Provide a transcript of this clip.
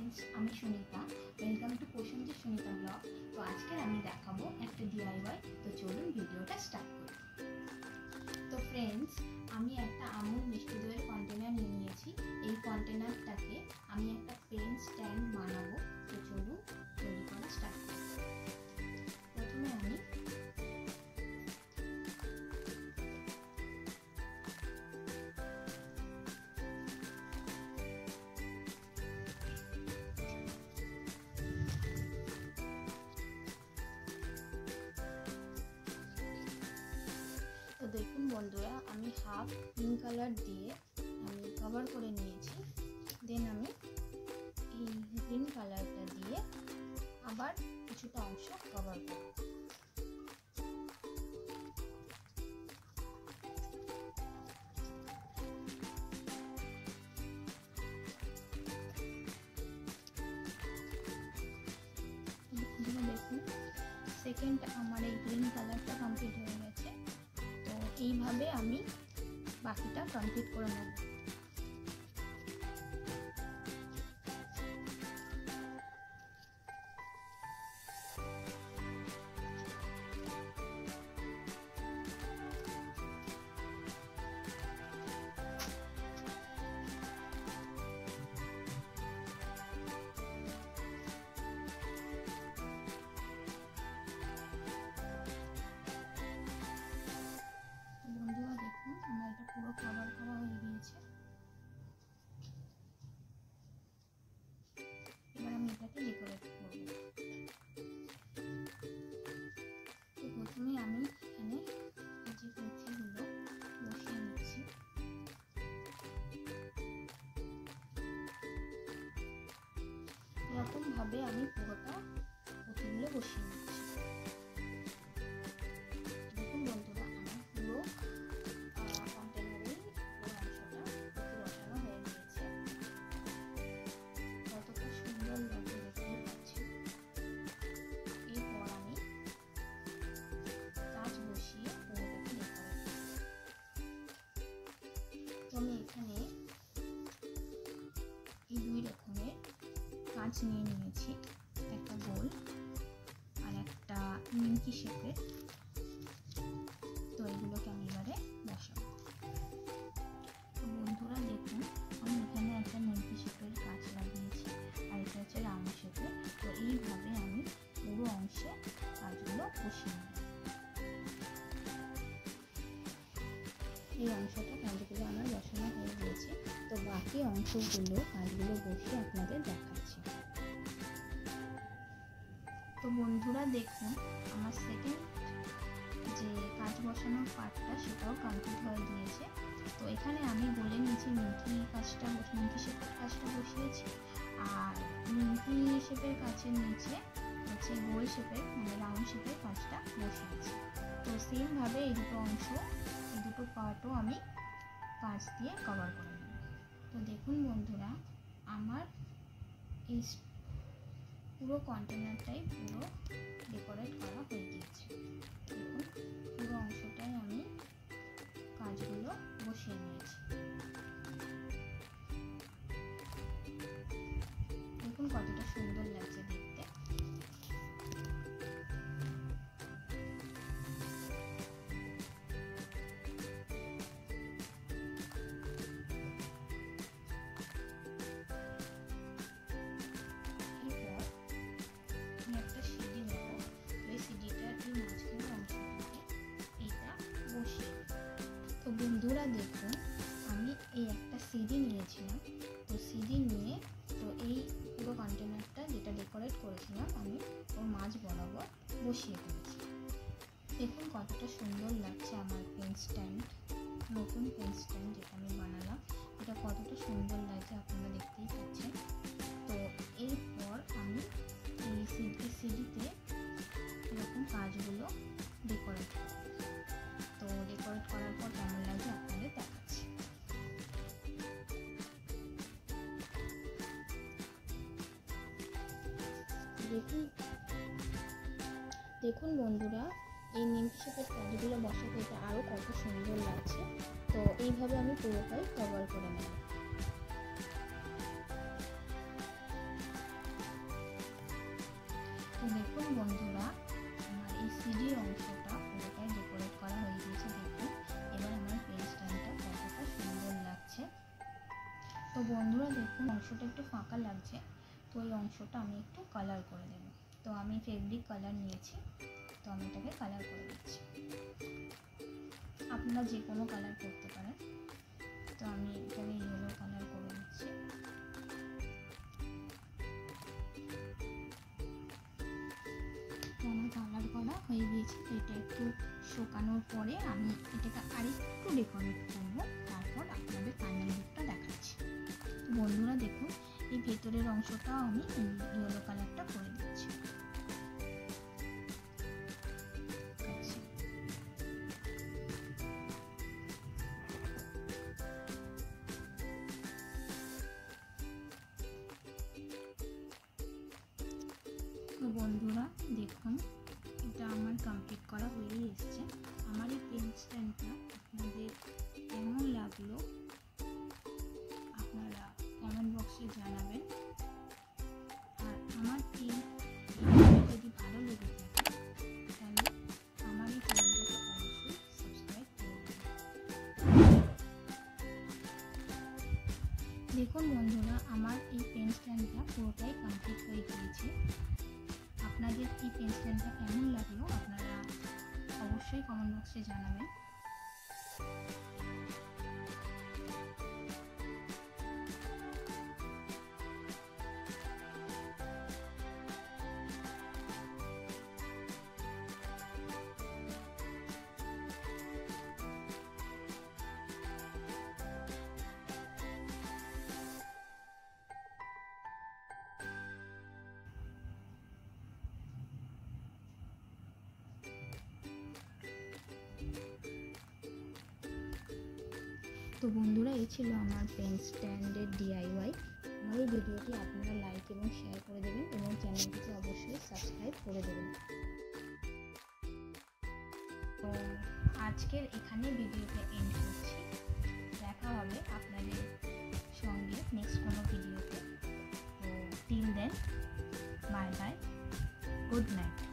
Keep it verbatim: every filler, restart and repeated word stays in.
Friends আমি Sunita welcome to Prosenjit Sunita blog. তো আজকে আমি দেখাবো একটা ডিআইওয়াই। তো চলুন ভিডিওটা স্টার্ট করি। তো ফ্রেন্ডস আমি একটা আমুল মিষ্টি দইয়ের কন্টেনার নিয়ে নিয়েছি। এই কন্টেনারটাকে আমি একটা পেন স্ট্যান্ড বানাবো। তো চলুন তৈরি করা স্টার্ট করি। প্রথমে আমি তো দেখুন বন্ধুরা আমি হাফ পিঙ্ক কালার দিয়ে আমি কভার করে নিয়েছি। দেন আমি এই গ্রিন কালারটা দিয়ে আবার কিছুটা অংশ কভার করব। দেখুন সেকেন্ড আমার এই গ্রিন কালারটা কমপ্লিট হয়ে গেছে। তো এইভাবে আমি বাকিটা কমপ্লিট করে নেব। পুরো কভার করা হয়ে গিয়েছে। এবার আমি এটাকে ডেকোরেট করব। তো প্রথমে আমি এখানে এই যে পুঁথিগুলো বসিয়ে নিচ্ছি। এরকম ভাবে আমি পুরোটা পুঁথিগুলো বসিয়ে নিচ্ছি। দেখুন বন্ধুরা আমার পুরো আমি এখানে এই দুই রকমের কাঁচ নিয়ে নিয়েছি, একটা গোল আর একটা নিমকি শেপের। তো এগুলোকে আমি এবারে বসাবো। তো বন্ধুরা দেখুন আমি এখানে একটা নিমকি শেপের কাঁচ লাগিয়েছি আর এটা হচ্ছে রাউন্ড শেপের। তো এইভাবে আমি পুরো অংশে কাঁচগুলো বসিয়ে নেব। এই অংশটা কাঁচগুলো আমার বসানো হয়ে গিয়েছে। তো বাকি অংশগুলো কাঁচগুলো বসিয়ে আপনাদের দেখাচ্ছি। তো বন্ধুরা দেখুন আমার সেকেন্ড যে কাঁচ বসানোর পার্টটা সেটাও কমপ্লিট হয়ে গিয়েছে। তো এখানে আমি বলে নিয়েছি নিমকি কাঁচটা নিমকি শেপের কাঁচটা বসিয়েছি আর নিমকি শেপের কাঁচের নিচে হচ্ছে গোল শেপের মানে রাউন্ড শেপের কাঁচটা বসিয়েছি। তো সেমভাবে এই দুটো অংশ এই দুটো পার্টও আমি কাঁচ দিয়ে কভার করে নেব। তো দেখুন বন্ধুরা আমার এই পুরো কন্টেনারটাই পুরো ডেকোরেট করা হয়ে গিয়েছে। দেখুন পুরো অংশটাই আমি কাঁচগুলো বসিয়ে নিয়েছি। দেখুন কতটা সুন্দর লাগছে দেখতে। তো বন্ধুরা দেখুন আমি এই একটা সিডি নিয়েছিলাম। তো সিডি নিয়ে তো এই পুরো কন্টেনারটা যেটা ডেকোরেট করেছিলাম আমি ওর মাঝ বরাবর বসিয়ে ফেলেছি। দেখুন কতটা সুন্দর লাগছে আমার পেন স্ট্যান্ড, নতুন পেন স্ট্যান্ড যেটা আমি বানালাম এটা কতটা সুন্দর লাগছে আপনারা দেখতেই পাচ্ছেন। তো এরপর আমি এই সিডি সিডিতে এরকম কাজগুলো ডেকোরেট করব। তো ডেকোরেট করার পর কেমন লাগে আপনাদের দেখাচ্ছি। দেখুন দেখুন বন্ধুরা এই নিমকি শেপের কাজগুলো বসাতে আরও কত সুন্দর লাগছে। তো এইভাবে আমি পুরোটাই কভার করে নেব। দেখুন বন্ধুরা, আমার এই সিডির অংশটা পুরোটাই ডেকোরেট করা হয়ে গিয়েছে। দেখুন এবার আমার পেন স্ট্যান্ডটা কতটা সুন্দর লাগছে। তো বন্ধুরা দেখুন অংশটা একটু ফাঁকা লাগছে, তো এই অংশটা আমি একটু কালার করে দেব। তো আমি ফেব্রিক কালার নিয়েছি, তো আমি এটাকে কালার করে দিচ্ছি। আপনারা যে কোনো কালার করতে পারেন, তো আমি এটাকে ইয়েলো কালার করে দিচ্ছি। তো আমার কালার করা হয়ে গিয়েছে। তো এটা একটু শুকানোর পরে আমি এটাকে আরেকটু ডেকোরেট করব, তারপর আপনাদের ফাইনাল লুকটা দেখাচ্ছি। তো বন্ধুরা দেখুন এই ভেতরের অংশটা আমি ইয়েলো কালারটা করে দিচ্ছি। তো বন্ধুরা দেখুন এটা আমার কমপ্লিট করা হয়েই এসছে। আমার এই পেন স্ট্যান্ডটা আপনাদের কেমন লাগলো আপনারা কমেন্ট বক্সে জানাবেন। আর আমার এই যদি ভালো লেগে থাকে তাহলে আমার এই চ্যানেলটাকে অবশ্যই সাবস্ক্রাইব করবেন। দেখুন বন্ধুরা আমার এই পেন স্ট্যান্ডটা পুরোটাই কমপ্লিট হয়ে গিয়েছে। আপনাদের এই পেন স্ট্যান্ডটা কেমন লাগলো আপনারা অবশ্যই কমেন্ট বক্সে জানাবেন। তো বন্ধুরা এই ছিল আমার পেন স্ট্যান্ডের ডিআইওয়াই। আমার এই ভিডিওটি আপনারা লাইক এবং শেয়ার করে দেবেন এবং চ্যানেলটিকে অবশ্যই সাবস্ক্রাইব করে দেবেন। তো আজকের এখানে ভিডিওটা এন্ড করছি। দেখা হবে আপনাদের সঙ্গে নেক্সট কোনো ভিডিওতে। তো till then bye bye, good night.